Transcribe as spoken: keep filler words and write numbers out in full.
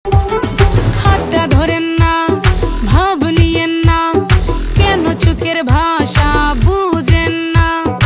হাতটা ধরেন না, ভাব নিয়েন না, কেন চোখের ভাষা বুঝ